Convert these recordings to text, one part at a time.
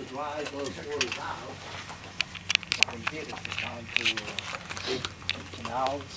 dry those waters out, what they did is they found to dig canals,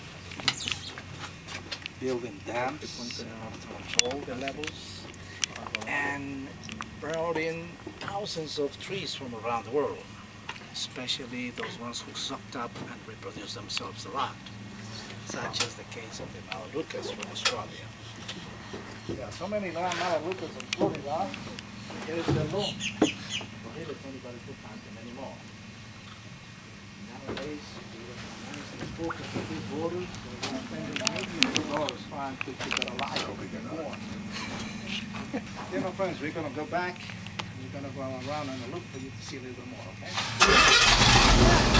building dams to control the levels, and brought in thousands of trees from around the world, especially those ones who sucked up and reproduced themselves a lot, such as the case of the Melaleucas from Australia. Yeah, so many Melaleucas in Florida. Here's the law. Prohibit anybody to plant them anymore. Nowadays, we recognize the importance of these waters, so we're spending millions of dollars trying to keep it alive more. Dear my friends, we're going to go back, and we're going to go around and look for you to see a little bit more, okay?